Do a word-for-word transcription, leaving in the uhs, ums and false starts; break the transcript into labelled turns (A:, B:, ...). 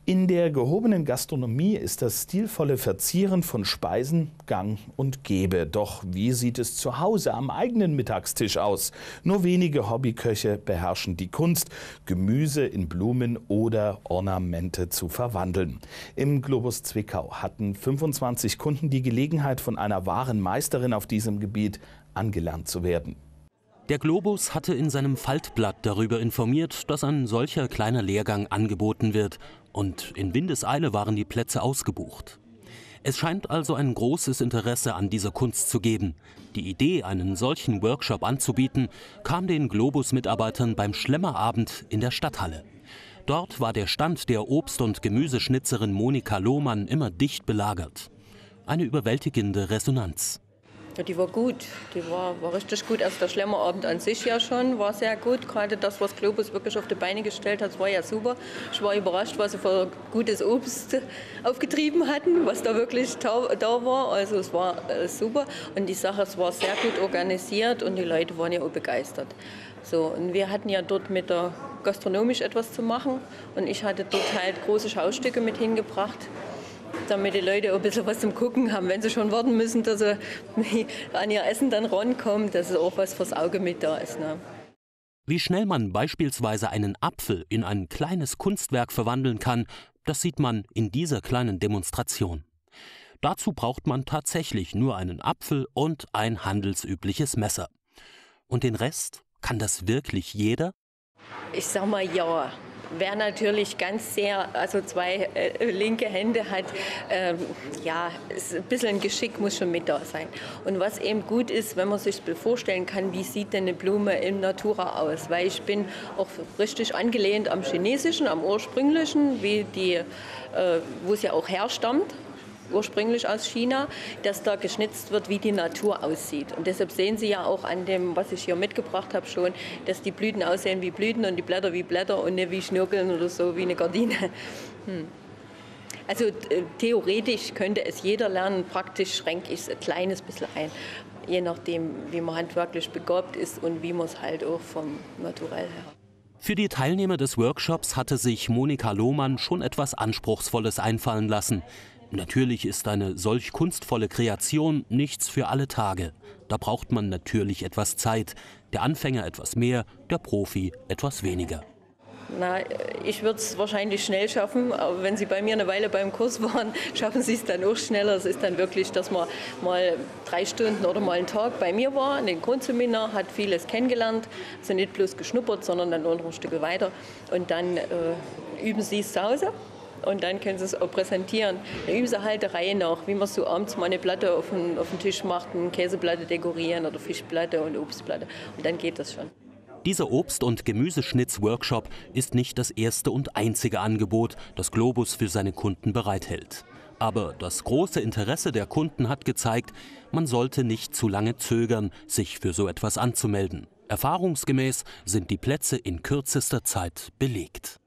A: In der gehobenen Gastronomie ist das stilvolle Verzieren von Speisen gang und gäbe. Doch wie sieht es zu Hause am eigenen Mittagstisch aus? Nur wenige Hobbyköche beherrschen die Kunst, Gemüse in Blumen oder Ornamente zu verwandeln. Im Globus Zwickau hatten fünfundzwanzig Kunden die Gelegenheit, von einer wahren Meisterin auf diesem Gebiet angelernt zu werden.
B: Der Globus hatte in seinem Faltblatt darüber informiert, dass ein solcher kleiner Lehrgang angeboten wird, und in Windeseile waren die Plätze ausgebucht. Es scheint also ein großes Interesse an dieser Kunst zu geben. Die Idee, einen solchen Workshop anzubieten, kam den Globus-Mitarbeitern beim Schlemmerabend in der Stadthalle. Dort war der Stand der Obst- und Gemüseschnitzerin Monika Lohmann immer dicht belagert. Eine überwältigende Resonanz.
C: Ja, die war gut, die war, war richtig gut. Also der Schlemmerabend an sich ja schon war sehr gut. Gerade das, was Globus wirklich auf die Beine gestellt hat, war ja super. Ich war überrascht, was sie für gutes Obst aufgetrieben hatten, was da wirklich da, da war. Also es war äh, super und die Sache, es war sehr gut organisiert und die Leute waren ja auch begeistert. So, und wir hatten ja dort mit der gastronomisch etwas zu machen und ich hatte dort halt große Schaustücke mit hingebracht, damit die Leute auch ein bisschen was zum Gucken haben, wenn sie schon warten müssen, dass sie an ihr Essen dann rankommen, dass es auch was fürs Auge mit da ist. Ne?
B: Wie schnell man beispielsweise einen Apfel in ein kleines Kunstwerk verwandeln kann, das sieht man in dieser kleinen Demonstration. Dazu braucht man tatsächlich nur einen Apfel und ein handelsübliches Messer. Und den Rest, kann das wirklich jeder?
C: Ich sag mal ja. Wer natürlich ganz sehr, also zwei äh, linke Hände hat, ähm, ja, ist ein bisschen ein Geschick muss schon mit da sein. Und was eben gut ist, wenn man sich vorstellen kann, wie sieht denn eine Blume in Natura aus? Weil ich bin auch richtig angelehnt am Chinesischen, am Ursprünglichen, wie die, äh, wo es ja auch herstammt. Ursprünglich aus China, dass da geschnitzt wird, wie die Natur aussieht. Und deshalb sehen Sie ja auch an dem, was ich hier mitgebracht habe schon, dass die Blüten aussehen wie Blüten und die Blätter wie Blätter und nicht wie Schnörkeln oder so, wie eine Gardine. Hm. Also äh, theoretisch könnte es jeder lernen, praktisch schränke ich es ein kleines bisschen ein, je nachdem, wie man handwerklich begabt ist und wie man es halt auch vom Naturell her.
B: Für die Teilnehmer des Workshops hatte sich Monika Lohmann schon etwas Anspruchsvolles einfallen lassen. Natürlich ist eine solch kunstvolle Kreation nichts für alle Tage. Da braucht man natürlich etwas Zeit. Der Anfänger etwas mehr, der Profi etwas weniger.
C: Na, ich würde es wahrscheinlich schnell schaffen, aber wenn Sie bei mir eine Weile beim Kurs waren, schaffen Sie es dann auch schneller. Es ist dann wirklich, dass man mal drei Stunden oder mal einen Tag bei mir war, in den Grundseminar, hat vieles kennengelernt, also nicht bloß geschnuppert, sondern dann noch ein Stück weiter. Und dann äh, üben Sie es zu Hause. Und dann können Sie es auch präsentieren. Dann üben Sie halt der Reihe nach, wie man so abends mal eine Platte auf den, auf den Tisch macht, eine Käseplatte dekorieren oder Fischplatte und Obstplatte. Und dann geht das schon.
B: Dieser Obst- und Gemüseschnitz-Workshop ist nicht das erste und einzige Angebot, das Globus für seine Kunden bereithält. Aber das große Interesse der Kunden hat gezeigt, man sollte nicht zu lange zögern, sich für so etwas anzumelden. Erfahrungsgemäß sind die Plätze in kürzester Zeit belegt.